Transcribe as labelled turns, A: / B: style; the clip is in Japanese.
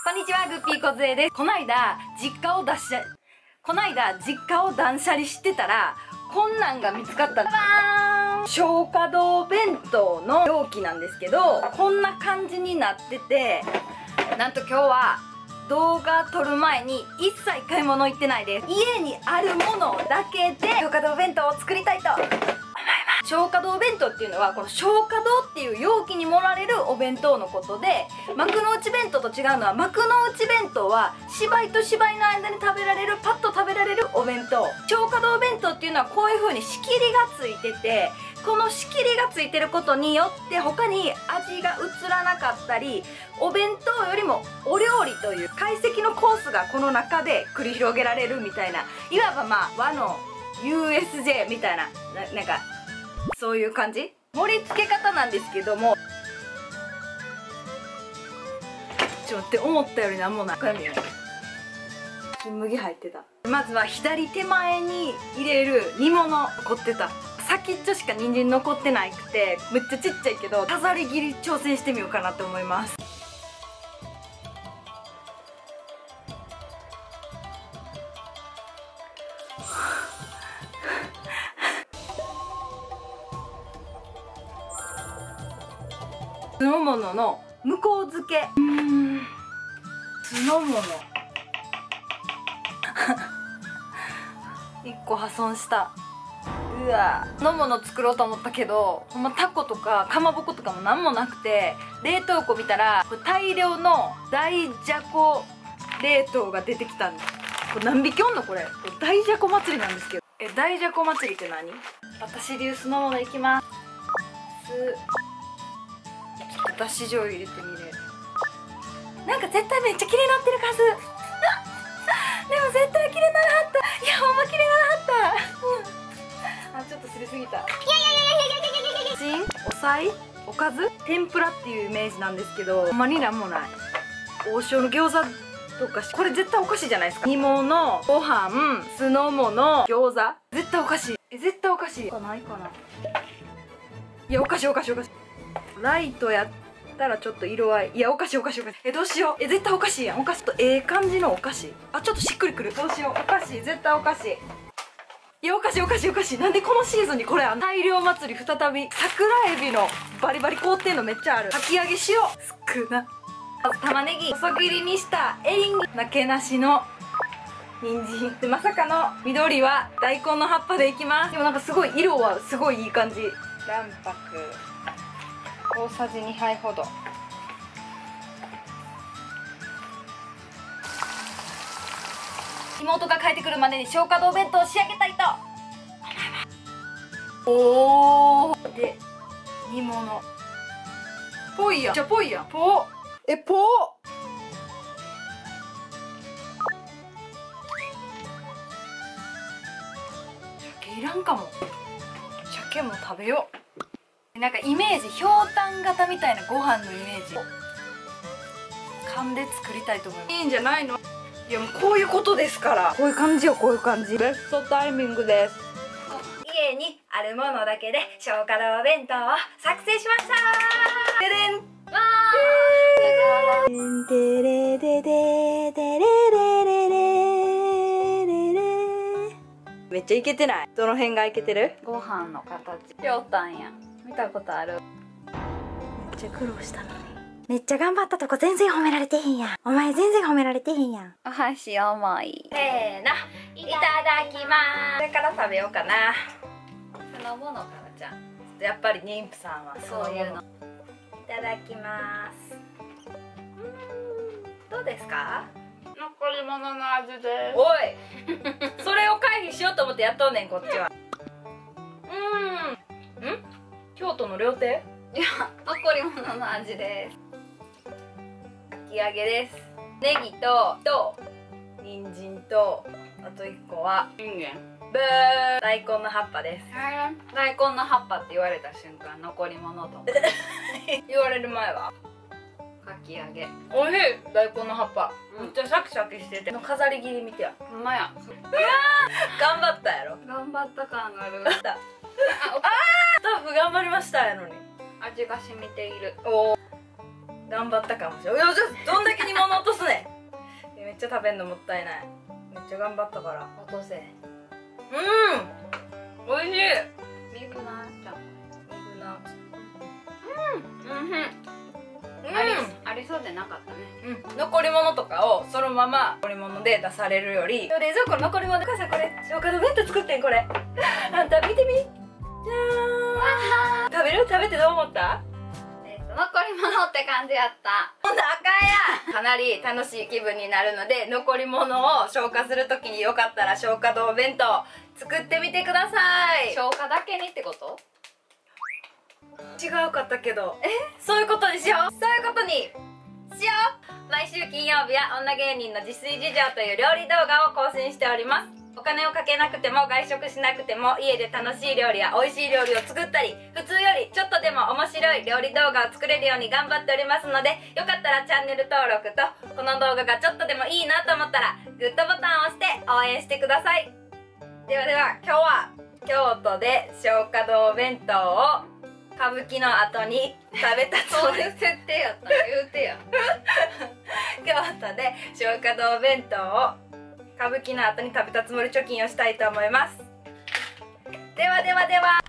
A: こんにちは、グッピーこずえです。こないだ実家を断捨離してたらこんなんが見つかった。松花堂弁当の容器なんですけど、こんな感じになってて、なんと今日は動画撮る前に一切買い物行ってないです。家にあるものだけで松花堂弁当を作りたいと思います。松花堂弁当っていうのはこの松花堂っていう容器に盛られるお弁当のことで、幕の内弁当と違うのは、幕の内弁当は芝居と芝居の間に食べられる、パッと食べられるお弁当。松花堂弁当っていうのはこういう風に仕切りがついてて、この仕切りがついてることによって他に味が移らなかったり、お弁当よりもお料理という懐石のコースがこの中で繰り広げられるみたいな、いわばまあ和の USJ みたいな、なんかそういう感じ。盛り付け方なんですけども、ちょっと待って、思ったよりなんもない。これ見よう。金麦入ってた。まずは左手前に入れる煮物残ってた。先っちょしか人参残ってなくてめっちゃちっちゃいけど、飾り切り挑戦してみようかなと思います。酢の物の向こう漬け。酢の物1個破損した。うわ、酢の物作ろうと思ったけど、ほんまタコとかかまぼことかもなんもなくて、冷凍庫見たらこれ大量の大じゃこ冷凍が出てきたんです。これ何匹おんのこれ。大じゃこ祭りなんですけど。大じゃこ祭りって何？私流酢の物いきます。ちょっとだし醤油入れてみる。なんか絶対めっちゃ綺麗になってるはず。でも絶対綺麗ならはった。いや、ほんま綺麗ならはった。あ、ちょっとすりすぎた。お菜、おかず、天ぷらっていうイメージなんですけど、ほんまになんもない。王将の餃子とかこれ絶対お菓子じゃないですか。煮物、ご飯、酢の物、餃子、絶対お菓子。絶対お菓子。ないかな。いや、お菓子。ライトやったらちょっと色合い。いや、お菓子。どうしよう。絶対お菓子やん。お菓子と感じのお菓子。あ、ちょっとしっくりくる。どうしよう。お菓子、絶対お菓子。いや、お菓子。なんでこのシーズンにこれ大量祭り再び。桜エビのバリバリ凍ってんのめっちゃある。かき揚げしよう。少な。玉ねぎ細切りにしたエリンギ、なけなしの人参で、まさかの緑は大根の葉っぱでいきます。でもなんかすごい色はすごいいい感じ。卵白大さじ2杯ほど。妹が帰ってくるまでに松花堂弁当を仕上げたいと思います。おーで、煮物ぽいやん。ぽ鮭いらんかも。鮭も食べよう。なんかイメージ、ひょうたん型みたいなご飯のイメージ勘で作りたいと思います。いいんじゃないの。いや、もうこういうことですから。こういう感じよ、こういう感じ。ベストタイミングです。家にあるものだけで松花堂弁当を作成しました。ででん。わー。てれでででれれれれれれ。めっちゃイケてない？どの辺がイケてる？
B: ご飯の形。ひょうたんや。見たことある。
A: めっちゃ苦労したのに。
C: めっちゃ頑張ったとこ全然褒められてへんやん。お前全然褒められてへんやん。
B: お箸重い。
A: せーの、いただきまーす。これから食べようかな。
B: そのものからじゃん。
A: やっぱり妊婦さんは
B: そういうの。
A: いただきます。どうですか？
B: 残り物の味です。
A: おいそれを回避しようと思ってやっとんねん、こっちは。京都の料亭？
B: いや、残り物の味です。
A: かき揚げです。ネギと人参と、あと1個は
B: インゲン。
A: ブー、大根の葉っぱです。
B: 大根の葉っぱって言われた瞬間、残り物と
A: 言われる前は
B: かき揚げ。
A: おいしい。大根の葉っぱめっちゃシャキシャキしてて、飾り切り見てや。
B: ほんまや。
A: 頑張ったやろ。
B: 頑張った感がある。
A: スタッフ頑張りましたやのに
B: 味が染みている。
A: おー、 頑張ったかもしれない。いや、どんだけ煮物落とすねんめっちゃ食べんのもったいない。めっちゃ頑張ったから。
B: 落とせ。
A: おいしい。
B: ミルクなちゃん。ありそうでなかったね。
A: 残り物とかをそのまま残り物で出されるより、冷蔵庫の残り物で、母さんこれ消化の弁当作ってん、これあんた見てみ。じゃーん。食べてどう思った？
B: 残り物って感じやった。
A: ほんとあかんやかなり楽しい気分になるので、残り物を消化するときによかったら消化堂弁当作ってみてください。
B: 消化だけにってこと？
A: 違うかったけど、そういうことにしよう。そういうことにしよう。毎週金曜日は女芸人の自炊事情という料理動画を更新しております。お金をかけなくても外食しなくても家で楽しい料理や美味しい料理を作ったり、普通よりちょっとでも面白い料理動画を作れるように頑張っておりますので、よかったらチャンネル登録と、この動画がちょっとでもいいなと思ったらグッドボタンを押して応援してください。ではでは、今日は京都で松花堂弁当を歌舞伎の後に食べたつもり。
B: そういう設定やったら言うてや。
A: 京都で松花堂弁当を歌舞伎の後に食べたつもり貯金をしたいと思います。ではではでは。